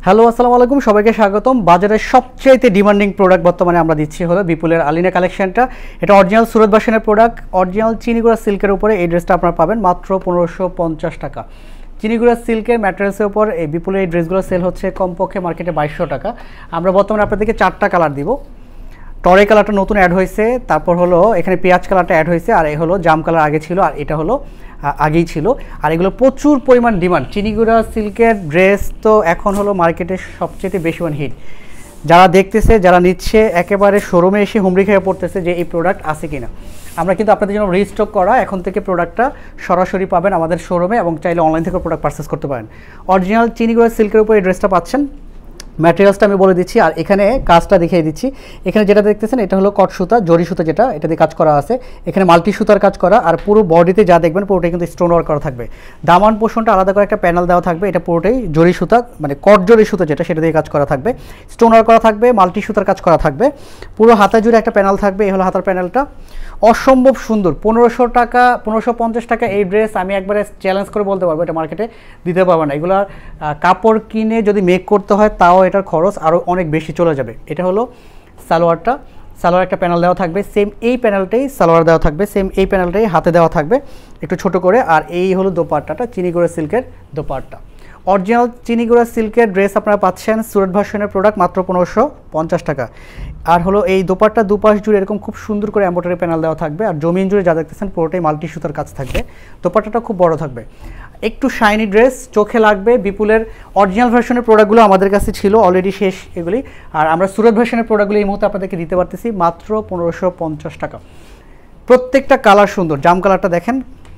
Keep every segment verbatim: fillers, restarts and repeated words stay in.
Hello আসসালামু আলাইকুম, সবাইকে স্বাগতম। বাজারের সবচেয়ে ডিমান্ডিং প্রোডাক্ট বর্তমানে আমরা দিচ্ছি হলো বিপুলের আলিনা কালেকশনটা। এটা অরিজিনাল সুরত ভার্সনের প্রোডাক্ট, অরিজিনাল চিনিগুড়া সিল্কের উপরে এই ড্রেসটা আপনারা পাবেন মাত্র পনেরোশো পঞ্চাশ টাকা। চিনিগুড়া সিল্কের ম্যাটেরিয়ালসের উপর এই বিপুলের এই ড্রেসগুলো সেল হচ্ছে কমপক্ষে মার্কেটে বাইশশো টাকা। আমরা বর্তমানে আপনাদেরকে চারটা কালার দিব। টরে কালারটা নতুন অ্যাড হয়েছে, তারপর হলো এখানে পেঁয়াজ কালারটা অ্যাড হয়েছে, আর এই হলো জাম কালার আগে ছিল, আর এটা হলো আগেই ছিল। আর এগুলো প্রচুর পরিমাণ ডিমান্ড। চিনিগুড়া সিল্কের ড্রেস তো এখন হলো মার্কেটে সবচেয়ে বেশি মান হিট। যারা দেখতেছে, যারা নিচ্ছে, একেবারে শোরুমে এসে হুমড়ি খেয়ে পড়তেছে যে এই প্রোডাক্ট আছে কিনা। আমরা কিন্তু আপনাদের জন্য রিস্টক করা, এখন থেকে প্রোডাক্টটা সরাসরি পাবেন আমাদের শোরুমে, এবং চাইলে অনলাইন থেকে প্রোডাক্ট পারচেস করতে পারেন। অরিজিনাল চিনিগুড়া সিল্কের উপর এই ড্রেসটা পাচ্ছেন। ম্যাটেরিয়ালসটা আমি বলে দিচ্ছি, আর এখানে কাজটা দেখিয়ে দিচ্ছি। এখানে যেটা দেখতেছেন এটা হলো কট সুতা, জরি সুতা, যেটা এটা দিয়ে কাজ করা আছে। এখানে মাল্টি সুতার কাজ করা, আর পুরো বডিতে যা দেখবেন পুরোটাই কিন্তু স্টোন ওয়ার্ক করা থাকবে। দামান পোর্শনটা আলাদা করে একটা প্যানেল দেওয়া থাকবে, এটা পুরোটাই জরি সুতা, মানে কট জরি সুতা যেটা, সেটা দিয়ে কাজ করা থাকবে। স্টোন ওয়ার্ক করা থাকবে, মাল্টি সুতার কাজ করা থাকবে। পুরো হাতা জুড়ে একটা প্যানেল থাকবে, এই হলো হাতার প্যানেলটা। অসম্ভব সুন্দর। পনেরোশো টাকা পনেরোশো পঞ্চাশ টাকা এই ড্রেস আমি একবারে চ্যালেঞ্জ করে বলতে পারবো এটা মার্কেটে দিতে পারবো না। এগুলোর কাপড় কিনে যদি মেক করতে হয় তাও এটার খরচ আরও অনেক বেশি চলে যাবে। এটা হলো সালোয়ারটা, সালোয়ার একটা প্যানেল দেওয়া থাকবে, সেম এই প্যানেলটাই সালোয়ার দেওয়া থাকবে, সেম এই প্যানেলটাই হাতে দেওয়া থাকবে একটু ছোট করে। আর এই হলো দোপাট্টাটা, চিনিগুড়া সিল্কের দোপাট্টা। অরিজিনাল চিনিগুড়া সিল্কের ড্রেস আপনারা পাচ্ছেন সুরত ভার্সনের প্রোডাক্ট মাত্র পনেরোশো পঞ্চাশ টাকা। আর হলো এই দোপাট্টা দুপাশ জুড়ে এরকম খুব সুন্দর করে এমব্রয়ডারি প্যানেল দেওয়া থাকবে, আর জমিন জুড়ে যা দেখতেছেন পুরোটাই মাল্টি সুতার কাজ থাকবে। দোপাট্টাটা খুব বড় থাকবে, একটু শাইনি ড্রেস, চোখে লাগবে। বিপুলের অরিজিনাল ভার্সনের প্রোডাক্টগুলো আমাদের কাছে ছিল, অলরেডি শেষ এগুলি। আর আমরা সুরত ভার্সনের প্রোডাক্টগুলো এই মুহূর্তে আপনাদেরকে দিতে পারতেছি মাত্র পনেরোশো পঞ্চাশ টাকা। প্রত্যেকটা কালার সুন্দর। জাম কালারটা দেখেন,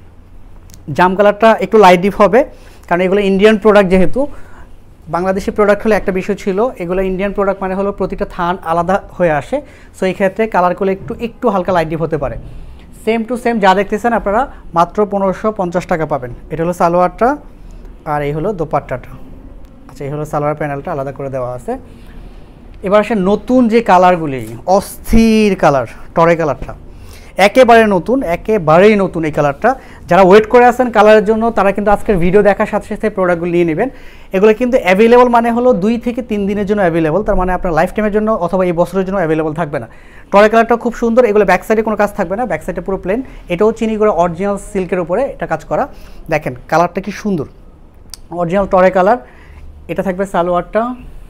জাম কালারটা একটু লাইট ডিপ হবে, কারণ এগুলো ইন্ডিয়ান প্রোডাক্ট। যেহেতু বাংলাদেশি প্রোডাক্ট হলে একটা বিষয় ছিল, এগুলো ইন্ডিয়ান প্রোডাক্ট মানে হলো প্রতিটা থান আলাদা হয়ে আসে, সো এই ক্ষেত্রে কালারগুলো একটু একটু হালকা লাইট ডিপ হতে পারে। সেম টু সেম যা দেখতেছেন আপনারা মাত্র পনেরোশো পঞ্চাশ টাকা পাবেন। এটা হলো সালোয়ারটা, আর এই হলো দোপাট্টাটা। আচ্ছা, এই হলো সালোয়ার প্যানেলটা আলাদা করে দেওয়া আছে। এবার আসে নতুন যে কালারগুলি, অস্থির কালার। টরে কালারটা একেবারে নতুন, একেবারেই নতুন এই কালারটা। যারা ওয়েট করে আছেন কালারের জন্য, তারা কিন্তু আজকের ভিডিও দেখার সাথে সাথে প্রোডাক্টগুলো নিয়ে নেবেন। এগুলো কিন্তু অ্যাভেলেবল মানে হলো দুই থেকে তিন দিনের জন্য অ্যাভেলেবল, তার মানে আপনার লাইফ টাইমের জন্য অথবা এই বছরের জন্য অ্যাভেলেবল থাকবে না। টরে কালারটা খুব সুন্দর। এগুলো ব্যাক সাইডে কোনো কাজ থাকবে না, ব্যাক সাইডে পুরো প্লেন। এটাও চিনিগুড়া অরিজিনাল সিল্কের উপরে এটা কাজ করা। দেখেন কালারটা কি সুন্দর, অরিজিনাল টরে কালার। এটা থাকবে সালোয়ারটা,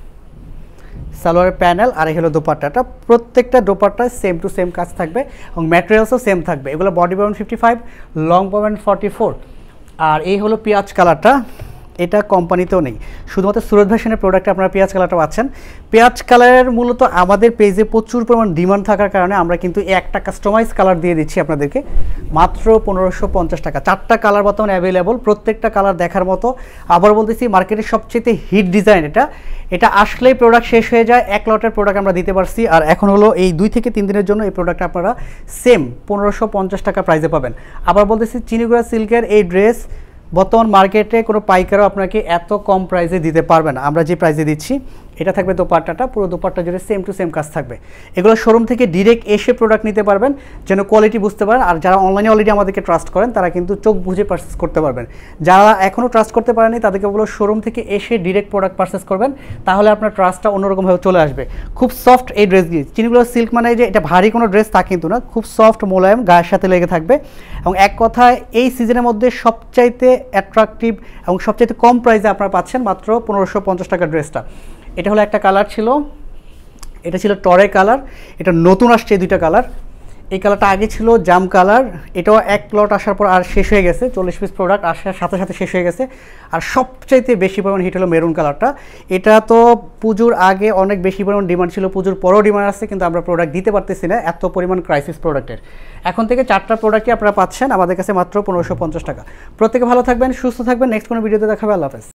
সালোয়ারের প্যানেল, আর এই হলো দোপাট্টাটা। প্রত্যেকটা দোপাট্টায় সেম টু সেম কাজ থাকবে, এবং ম্যাটেরিয়ালসও সেম থাকবে। এগুলো বডি পাবেন ফিফটি ফাইভ, লং পাবেন ফর্টি ফোর। আর এই হলো পেঁয়াজ কালারটা, এটা কোম্পানিতেও নেই, শুধুমাত্র সুরত ভার্সনের প্রোডাক্টে আপনারা পেঁয়াজ কালারটা পাচ্ছেন। পেঁয়াজ কালারের মূলত আমাদের পেজে প্রচুর পরিমাণ ডিমান্ড থাকার কারণে আমরা কিন্তু একটা কাস্টমাইজ কালার দিয়ে দিচ্ছি আপনাদেরকে মাত্র পনেরোশো পঞ্চাশ টাকা। চারটা কালার বর্তমানে অ্যাভেলেবল, প্রত্যেকটা কালার দেখার মতো। আবার বলতেছি, মার্কেটের সবচেয়ে হিট ডিজাইন এটা। এটা আসলেই প্রোডাক্ট শেষ হয়ে যায়, এক লটের প্রোডাক্ট আমরা দিতে পারছি। আর এখন হলো এই দুই থেকে তিন দিনের জন্য এই প্রোডাক্টটা আপনারা সেম পনেরোশো পঞ্চাশ টাকা প্রাইসে পাবেন। আবার বলতেছি, চিনিগুড়া সিল্কের এই ড্রেস বর্তমান মার্কেটে কোনো পাইকারও আপনাকে এত কম প্রাইসে দিতে পারবে না। আমরা যে প্রাইসে দিচ্ছি, এটা থাকবে দোপাট্টাটা, পুরো দোপাট্টা জুড়ে সেম টু সেম কাজ থাকবে। এগুলো শোরুম থেকে ডিরেক্ট এসে প্রোডাক্ট নিতে পারবেন, যেন কোয়ালিটি বুঝতে পারেন। আর যারা অনলাইনে অলরেডি আমাদেরকে ট্রাস্ট করেন, তারা কিন্তু চোখ বুঝে পারচেস করতে পারবেন। যারা এখনও ট্রাস্ট করতে পারেনি, তাদেরকে বলো শোরুম থেকে এসে ডিরেক্ট প্রোডাক্ট পারচেস করবেন, তাহলে আপনার ট্রাস্টটা অন্যরকমভাবে চলে আসবে। খুব সফট এই ড্রেসগুলি। চিনিগুলো সিল্ক মানে যে এটা ভারী কোনো ড্রেস তা কিন্তু না, খুব সফট মোলায়েম, গায়ের সাথে লেগে থাকবে। এবং এক কথায় এই সিজনের মধ্যে সবচাইতে অ্যাট্রাকটিভ এবং সবচাইতে কম প্রাইসে আপনারা পাচ্ছেন মাত্র পনেরোশো পঞ্চাশ টাকার ড্রেসটা। এটা হলো একটা কালার ছিল, এটা ছিল টরে কালার। এটা নতুন আসছে এই দুইটা কালার। এই কালারটা আগে ছিল জাম কালার, এটাও এক লট আসার পর আর শেষ হয়ে গেছে, চল্লিশ পিস প্রোডাক্ট আসার সাথে সাথে শেষ হয়ে গেছে। আর সবচাইতে বেশি পরিমাণ হিট হলো মেরুন কালারটা। এটা তো পুজোর আগে অনেক বেশি পরিমাণ ডিমান্ড ছিল, পুজোর পরও ডিমান্ড আসছে, কিন্তু আমরা প্রোডাক্ট দিতে পারতেছি না, এত পরিমাণ ক্রাইসিস প্রোডাক্টের। এখন থেকে চারটা প্রোডাক্টই আপনারা পাচ্ছেন আমাদের কাছে মাত্র পনেরোশো পঞ্চাশ টাকা। প্রত্যেকে ভালো থাকবেন, সুস্থ থাকবেন। নেক্সট কোনো ভিডিওতে দেখাবে। আল্লাহ হাফেজ।